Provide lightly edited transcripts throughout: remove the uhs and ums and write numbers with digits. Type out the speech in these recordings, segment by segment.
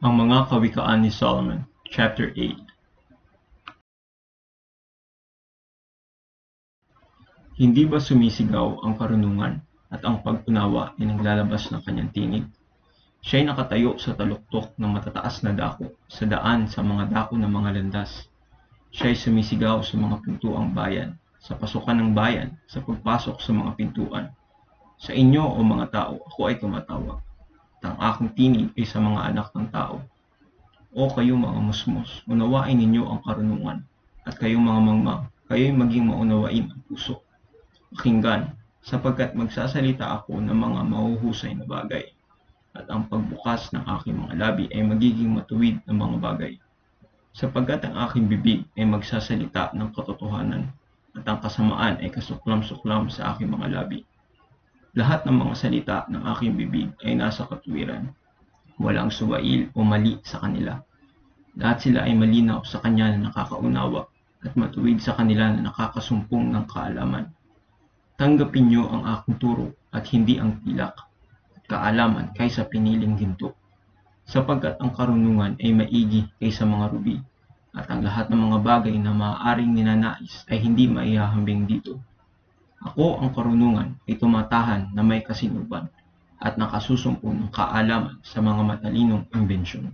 Ang mga kawikaan ni Solomon, Chapter 8. Hindi ba sumisigaw ang karunungan at ang pag-unawa ay naglalabas ng kanyang tinig? Siya'y nakatayo sa taluktok ng matataas na dako, sa daan sa mga dako ng mga landas. Siya'y sumisigaw sa mga pintuang bayan, sa pasukan ng bayan, sa pagpasok sa mga pintuan. Sa inyo, o mga tao, ako ay tumatawag. At ang aking tinig ay sa mga anak ng tao. O kayong mga musmos, unawain ninyo ang karunungan, at kayong mga mangmang, kayo'y maging maunawain ang puso. Pakinggan, sapagkat magsasalita ako ng mga mahuhusay na bagay, at ang pagbukas ng aking mga labi ay magiging matuwid na mga bagay. Sapagkat ang aking bibig ay magsasalita ng katotohanan, at ang kasamaan ay kasuklam-suklam sa aking mga labi. Lahat ng mga salita ng aking bibig ay nasa katuwiran. Walang suwail o mali sa kanila. Lahat sila ay malinaw sa kanya na nakakaunawa at matuwid sa kanila na nakakasumpong ng kaalaman. Tanggapin niyo ang aking turo at hindi ang pilak at kaalaman kaysa piniling ginto. Sapagkat ang karunungan ay maigi kaysa mga rubi at ang lahat ng mga bagay na maaaring ninanais ay hindi maihahambing dito. Ako ang karunungan ay tumatahan na may kasinuban at nakasusumpong ng kaalaman sa mga matalinong imbensyon.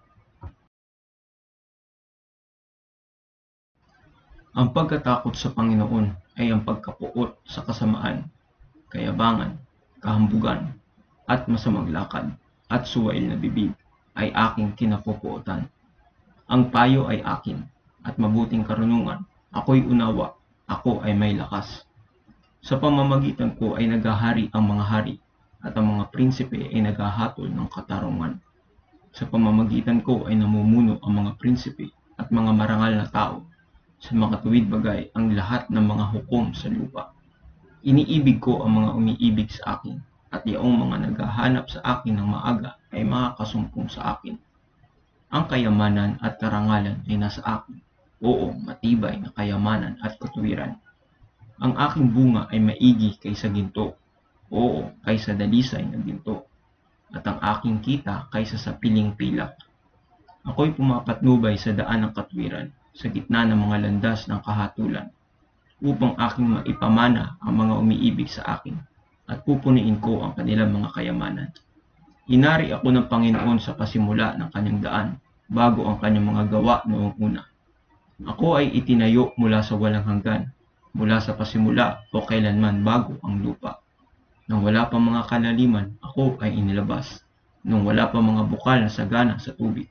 Ang pagkatakot sa Panginoon ay ang pagkapuot sa kasamaan, kayabangan, kahambugan, at masamang lakad, at suwail na bibig ay aking kinapupuotan. Ang payo ay akin, at mabuting karunungan, ako'y unawa, ako ay may lakas. Sa pamamagitan ko ay naghahari ang mga hari, at ang mga prinsipe ay naghahatol ng katarungan. Sa pamamagitan ko ay namumuno ang mga prinsipe at mga marangal na tao. Sa mga tuwid bagay ang lahat ng mga hukom sa lupa. Iniibig ko ang mga umiibig sa akin, at yaong mga naghahanap sa akin ng maaga ay makakasumpong sa akin. Ang kayamanan at karangalan ay nasa akin. Oo, matibay na kayamanan at katuwiran. Ang aking bunga ay maigi kaysa ginto. Oo, kaysa dalisay na ginto. At ang aking kita kaysa sa piling pilak. Ako'y pumapatnubay sa daan ng katwiran, sa gitna ng mga landas ng kahatulan, upang aking maipamana ang mga umiibig sa akin, at pupuniin ko ang kanilang mga kayamanan. Inari ako ng Panginoon sa pasimula ng kanyang daan, bago ang kanyang mga gawa noong una. Ako ay itinayo mula sa walang hanggan, mula sa pasimula o kailanman bago ang lupa. Nang wala pa mga kalaliman, ako ay inilabas, nang wala pa mga bukal na sagana sa tubig.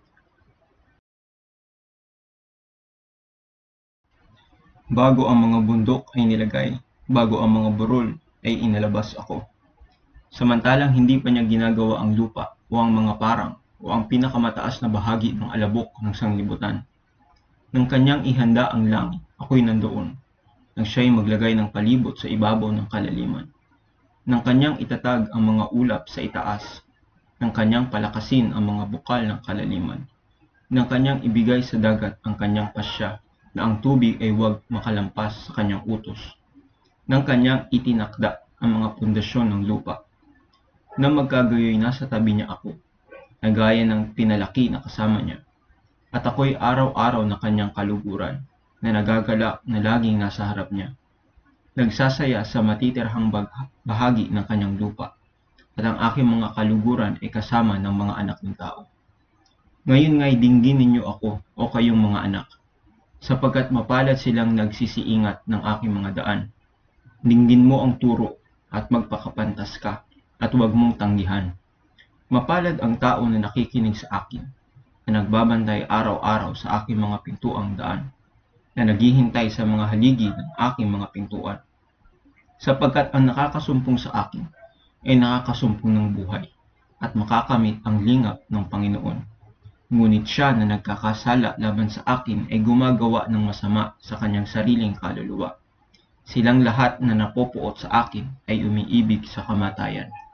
Bago ang mga bundok ay nilagay, bago ang mga burol ay inilabas ako. Samantalang hindi pa niya ginagawa ang lupa o ang mga parang o ang pinakamataas na bahagi ng alabok ng sanglibutan. Nang kanyang ihanda ang langit, ako'y nandoon. Nang siya'y maglagay ng palibot sa ibabaw ng kalaliman. Nang kanyang itatag ang mga ulap sa itaas. Nang kanyang palakasin ang mga bukal ng kalaliman. Nang kanyang ibigay sa dagat ang kanyang pasya, na ang tubig ay huwag makalampas sa kanyang utos. Nang kanyang itinakda ang mga pundasyon ng lupa. Nang magkagayoy nasa tabi niya ako, na gaya ng pinalaki na kasama niya. At ako'y araw-araw na kanyang kaluguran, na nagagalak na laging nasa harap niya. Nagsasaya sa matitirhang bahagi ng kanyang lupa, at ang aking mga kaluguran ay kasama ng mga anak ng tao. Ngayon nga'y dinggin ninyo ako, o kayong mga anak, sapagkat mapalad silang nagsisiingat ng aking mga daan. Dinggin mo ang turo at magpakapantas ka at huwag mong tanggihan. Mapalad ang tao na nakikinig sa akin, na nagbabantay araw-araw sa aking mga pintuang daan, na naghihintay sa mga haligi ng aking mga pintuan. Sapagkat ang nakakasumpong sa akin ay nakakasumpong ng buhay at makakamit ang lingap ng Panginoon. Ngunit siya na nagkakasala laban sa akin ay gumagawa ng masama sa kanyang sariling kaluluwa. Silang lahat na napopuot sa akin ay umiibig sa kamatayan.